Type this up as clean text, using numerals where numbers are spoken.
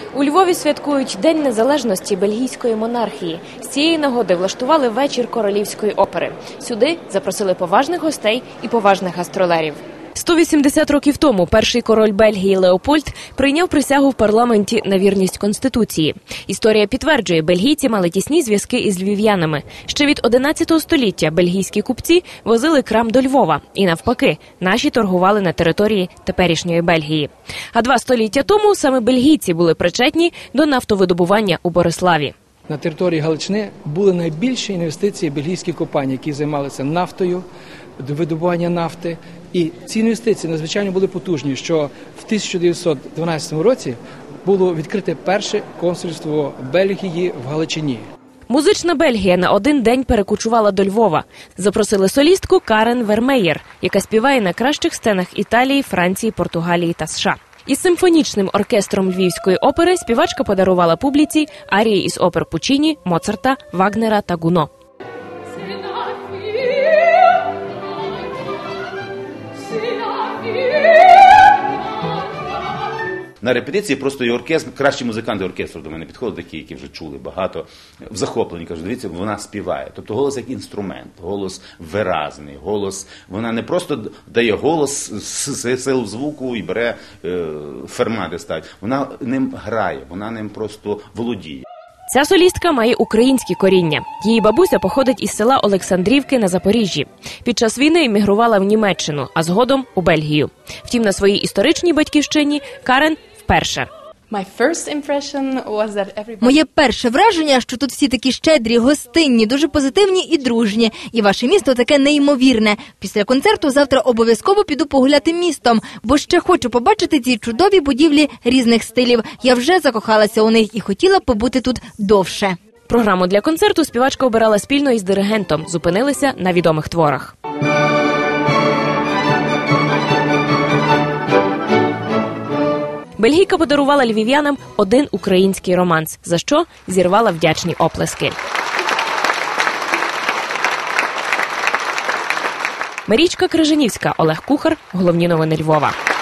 У Львові святкують День незалежності бельгійської монархії. З цієї нагоди влаштували вечір королівської опери. Сюди запросили поважних гостей і поважних гастролерів. 180 років тому перший король Бельгії Леопольд прийняв присягу в парламенті на вірність Конституції. Історія підтверджує, бельгійці мали тісні зв'язки із львів'янами. Ще від 11 століття бельгійські купці возили крам до Львова. І навпаки, наші торгували на території теперішньої Бельгії. А 2 століття тому саме бельгійці були причетні до нафтовидобування у Бориславі. На території Галичини були найбільші інвестиції бельгійських компаній, які займалися нафтою, видобування нафти. І ці інвестиції надзвичайно були потужні, що в 1912 році було відкрите перше консульство Бельгії в Галичині. Музична Бельгія на один день перекочувала до Львова. Запросили солістку Карен Вермеєр, яка співає на кращих сценах Італії, Франції, Португалії та США. Із симфонічним оркестром Львівської опери співачка подарувала публіці арії із опер Пучіні, Моцарта, Вагнера та Гуно. На репетиції просто і оркестр, кращі музиканти оркестру до мене підходять, такі, які вже чули багато, в захопленні, кажуть, дивіться, вона співає. Тобто голос як інструмент, голос виразний, голос, вона не просто дає голос з сил звуку і бере фермати ставить, вона ним грає, вона ним просто володіє. Ця солістка має українські коріння. Її бабуся походить із села Олександрівки на Запоріжжі. Під час війни емігрувала в Німеччину, а згодом у Бельгію. Втім, на своїй історичній батьківщині Карен вперше. Моє перше враження, що тут всі такі щедрі, гостинні, дуже позитивні і дружні. І ваше місто таке неймовірне. Після концерту завтра обов'язково піду погуляти містом, бо ще хочу побачити ці чудові будівлі різних стилів. Я вже закохалася у них і хотіла побути тут довше. Програму для концерту співачка обирала спільно із диригентом. Зупинилися на відомих творах. Бельгійка подарувала львів'янам один український романс, за що зірвала вдячні оплески. Марічка Крижанівська, Олег Кухар. Головні новини Львова.